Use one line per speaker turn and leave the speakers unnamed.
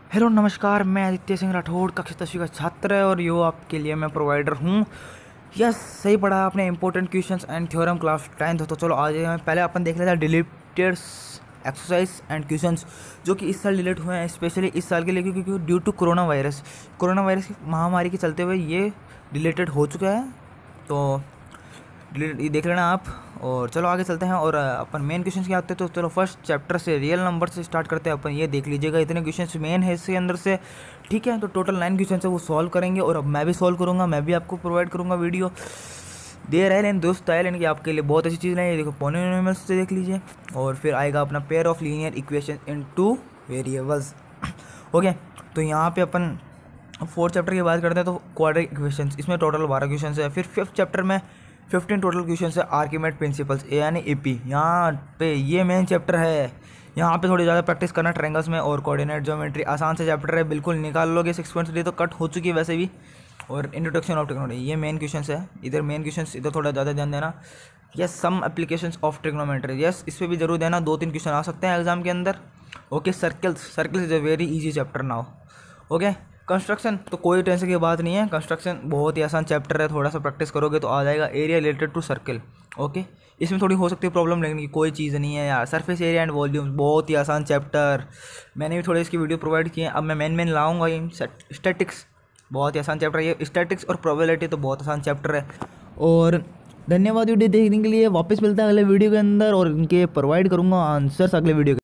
Hello नमस्कार, मैं आदित्य सिंह राठौड़ कक्षा 10वीं का छात्र है और यो आपके लिए मैं प्रोवाइडर हूँ। यस, सही पढ़ा आपने। Important questions and theorem class 10th। तो चलो आज पहले अपन देख लेते हैं डिलीटेड एक्सरसाइज एंड क्वेश्चंस जो कि इस साल डिलीट हुए हैं, स्पेशली इस साल के लिए, क्योंकि ड्यू टू कोरोना वायरस की महामारी के चलते हुए ये डिलीटेड हो चुका है। तो ये देख लेना आप। और चलो आगे चलते हैं और अपन मेन क्वेश्चंस क्या आते हैं। तो चलो फर्स्ट चैप्टर से रियल नंबर से स्टार्ट करते हैं अपन। ये देख लीजिएगा, इतने क्वेश्चंस मेन है इसके अंदर से, ठीक है। तो टोटल 9 क्वेश्चन है वो सॉल्व करेंगे और अब मैं भी सॉल्व करूँगा, मैं भी आपको प्रोवाइड करूँगा वीडियो। देर है लेकिन दोस्त आए, लेकिन आपके लिए बहुत अच्छी चीज़ है। ये देखो पॉलिनोमियल्स से देख लीजिए। और फिर आएगा अपना pair of linear equation in 2 variables. Okay, तो यहाँ पे अपन 4th चैप्टर की बात करते हैं। तो क्वाड्रेटिक इक्वेशंस, इसमें टोटल 12 क्वेश्चन है। फिर 5th चैप्टर में 15 टोटल क्वेश्चन है। आर्किमेड प्रिंसिपल्स यानी एपी, यहाँ पे ये मेन चैप्टर है। यहाँ पे थोड़ी ज़्यादा प्रैक्टिस करना ट्रायंगल्स में और कोऑर्डिनेट ज्योमेट्री। आसान से चैप्टर है, बिल्कुल निकाल लोगे। 6.3 तो कट हो चुकी है वैसे भी। और इंट्रोडक्शन ऑफ ट्रिग्नोमेट्री, ये मेन क्वेश्चन है। इधर मेन क्वेश्चन इधर थोड़ा ज़्यादा ध्यान देना। Yes, some applications of trigonometry, yes इस पर भी जरूर देना। 2-3 क्वेश्चन आ सकते हैं एग्जाम के अंदर। Okay, circles is a very easy chapter now. Okay, construction तो कोई टेंशन की बात नहीं है। कंस्ट्रक्शन बहुत ही आसान चैप्टर है, थोड़ा सा प्रैक्टिस करोगे तो आ जाएगा। Area related to circle, okay, इसमें थोड़ी हो सकती है प्रॉब्लम, लेकिन कोई चीज़ नहीं है यार। सरफेस एरिया एंड वॉल्यूम, बहुत ही आसान चैप्टर। मैंने भी थोड़े इसकी वीडियो प्रोवाइड किए हैं। अब मैं मेन लाऊंगा। स्टैटिक्स बहुत ही आसान चैप्टर है। ये स्टैटिक्स और प्रोबेबिलिटी तो बहुत आसान चैप्टर है। और धन्यवाद वीडियो देखने के लिए। वापस मिलता है अगले वीडियो के अंदर और इनके प्रोवाइड करूँगा आंसर्स अगले वीडियो।